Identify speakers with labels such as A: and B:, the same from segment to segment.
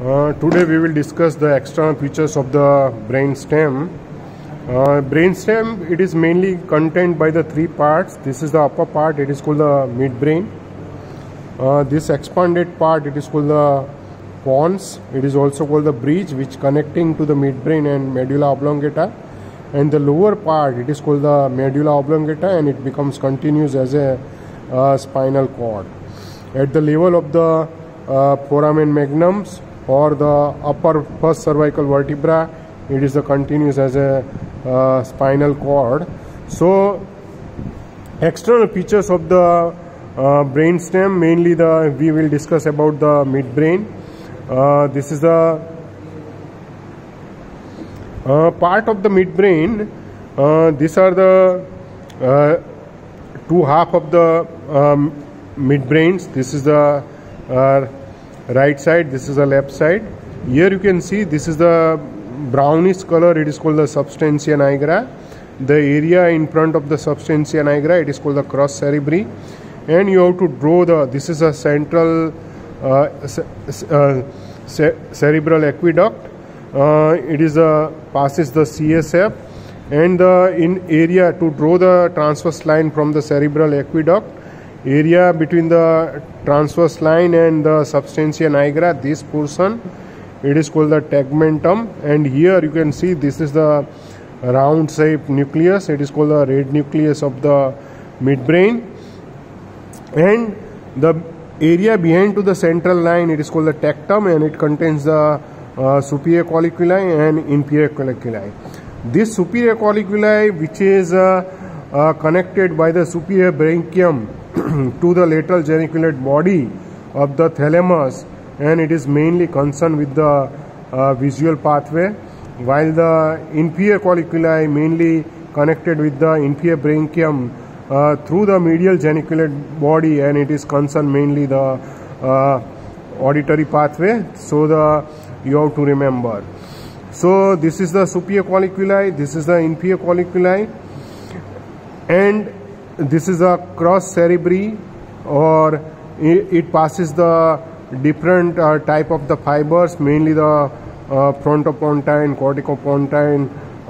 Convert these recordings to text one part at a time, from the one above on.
A: Today we will discuss the external features of the brain stem. Brain stem, it is mainly contained by the three parts. This is the upper part, it is called the midbrain. This expanded part, it is called the pons. It is also called the bridge, which connecting to the midbrain and medulla oblongata. And the lower part, it is called the medulla oblongata, and it becomes continuous as a spinal cord. At the level of the foramen magnums or the upper first cervical vertebra, it is the continuous as a spinal cord. So external features of the brain stem, mainly we will discuss about the midbrain. This is the part of the midbrain. These are the two half of the midbrains. This is the right side, this is the left side. Here you can see this is the brownish color, it is called the substantia nigra. The area in front of the substantia nigra, it is called the crus cerebri. And you have to draw this is a central cerebral aqueduct. It is passes the CSF, and in area to draw the transverse line from the cerebral aqueduct, area between the transverse line and the substantia nigra, this portion, it is called the tegmentum. And here you can see this is the round shaped nucleus, it is called the red nucleus of the midbrain. And the area behind to the central line, it is called the tectum, and it contains the superior colliculi and inferior colliculi. This superior colliculi, which is connected by the superior branchium to the lateral geniculate body of the thalamus, and it is mainly concerned with the visual pathway, while the inferior colliculi mainly connected with the inferior branchium through the medial geniculate body, and it is concerned mainly the auditory pathway. So you have to remember. So this is the superior colliculi, this is the inferior colliculi, and this is a crus cerebri, or it passes the different type of the fibers, mainly the frontopontine, corticopontine,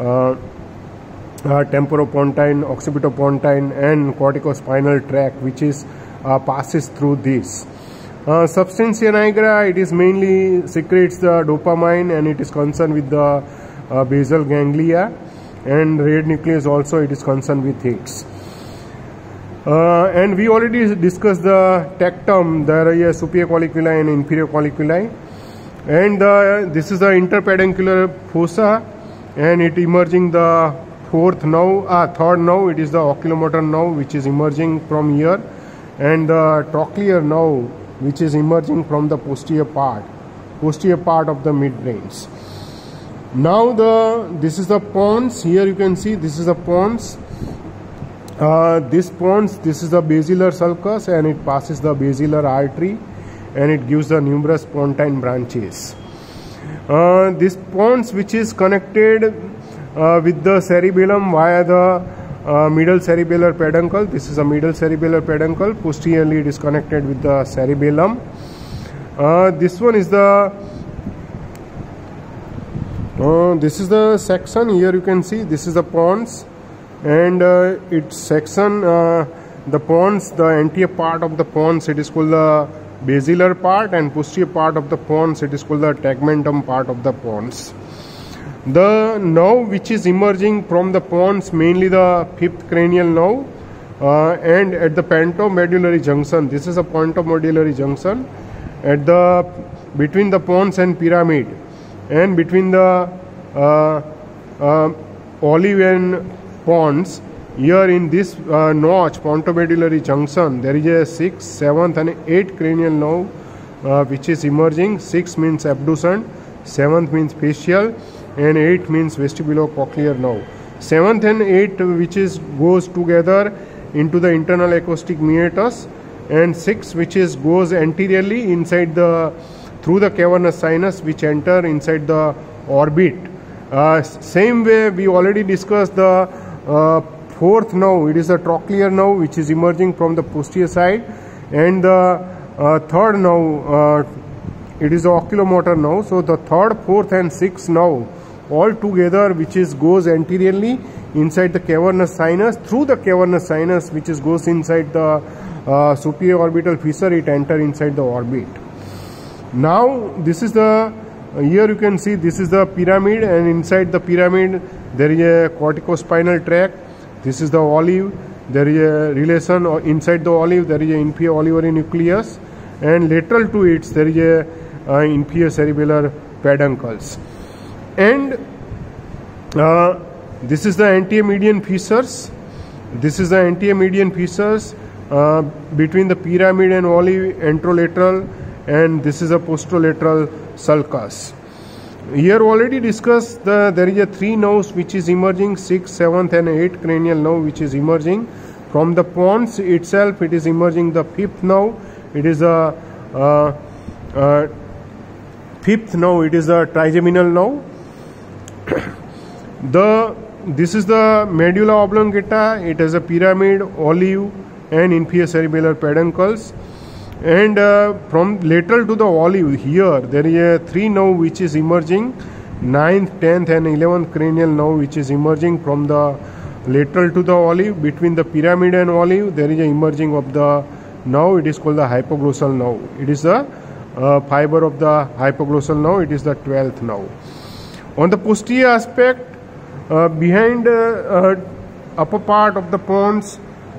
A: temporopontine, occipitopontine, and corticospinal tract, which is passes through this. Substantia nigra, it is mainly secretes the dopamine, and it is concerned with the basal ganglia, and red nucleus also it is concerned with it. And we already discussed the tectum. There is superior colliculi and inferior colliculi, and this is the interpeduncular fossa, and it emerging the third nerve, it is the oculomotor nerve, which is emerging from here, and the trochlear nerve, which is emerging from the posterior part of the midbrains. Now this is the pons. Here you can see this is the pons. This pons, this is the basilar sulcus, and it passes the basilar artery, and it gives the numerous pontine branches. This pons, which is connected with the cerebellum via the middle cerebellar peduncle. This is a middle cerebellar peduncle. Posteriorly it is connected with the cerebellum. This one is this is the section. Here you can see this is the pons, and its section, the pons, the anterior part of the pons, it is called the basilar part, and posterior part of the pons, it is called the tegmentum part of the pons. The nerve which is emerging from the pons, mainly the fifth cranial nerve, and at the pontomedullary junction, this is a pontomedullary junction at the between the pons and pyramid, and between the olive and pons. Here in this notch, pontomedullary junction, there is a 6th, 7th and 8th cranial nerve which is emerging. 6 means abducent, 7th means facial, and 8 means vestibulocochlear nerve. 7th and 8th which is goes together into the internal acoustic meatus, and 6 which is goes anteriorly inside through the cavernous sinus, which enter inside the orbit. Same way we already discussed the fourth nerve, it is the trochlear nerve, which is emerging from the posterior side, and the third nerve it is the oculomotor nerve. So the third, fourth and sixth nerve all together, which is goes anteriorly inside the cavernous sinus, through the cavernous sinus, which is goes inside the superior orbital fissure, it enter inside the orbit. Now this is the, here you can see this is the pyramid, and inside the pyramid there is a corticospinal tract. This is the olive. There is a relation inside the olive, there is a inferior olivary nucleus, and lateral to it there is a inferior cerebellar peduncles. And this is the anterior-median fissures. This is the anterior-median fissures between the pyramid and olive, anterolateral, and this is a posterolateral sulcus. Here already discussed there is a 3 nerves which is emerging, 6th, 7th and 8th cranial nerve which is emerging. From the pons itself it is emerging the 5th nerve. It is a 5th nerve, it is a trigeminal nerve. This is the medulla oblongata. It has a pyramid, olive and inferior cerebellar peduncles. And from lateral to the olive, here there is a 3 nerve which is emerging, 9th, 10th and 11th cranial nerve which is emerging from the lateral to the olive. Between the pyramid and olive there is a emerging of the nerve. It is called the hypoglossal nerve. It is the fiber of the hypoglossal nerve. It is the 12th nerve. On the posterior aspect, behind upper part of the pons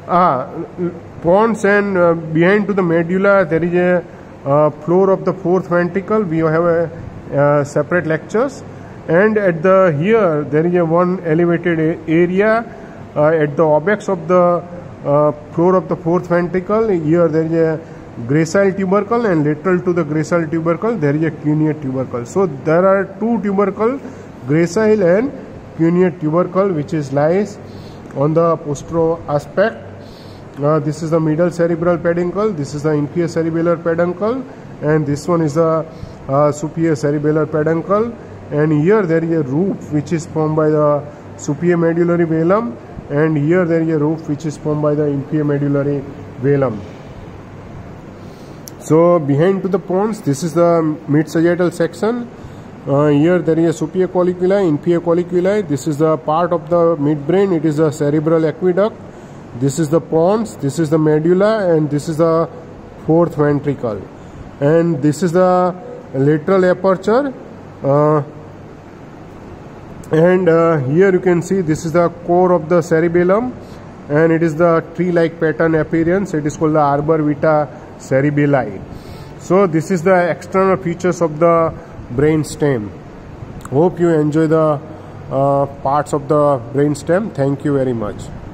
A: and behind to the medulla there is a floor of the 4th ventricle. We have a separate lectures, and at the here there is a one elevated area at the apex of the floor of the 4th ventricle. Here there is a gracile tubercle, and lateral to the gracile tubercle there is a cuneate tubercle. So there are 2 tubercle, gracile and cuneate tubercle, which is lies on the posterior aspect. This is the middle cerebral peduncle, this is the inferior cerebellar peduncle, and this one is the superior cerebellar peduncle. And here there is a roof which is formed by the superior medullary velum, and here there is a roof which is formed by the inferior medullary velum. So behind to the pons, this is the mid-sagittal section. Here there is a superior colliculi, inferior colliculi. This is the part of the midbrain. It is the cerebral aqueduct. This is the pons, this is the medulla, and this is the 4th ventricle. And this is the lateral aperture. Here you can see this is the core of the cerebellum, and it is the tree-like pattern appearance. It is called the arbor vitae cerebelli. So this is the external features of the brain stem. Hope you enjoy the parts of the brain stem. Thank you very much.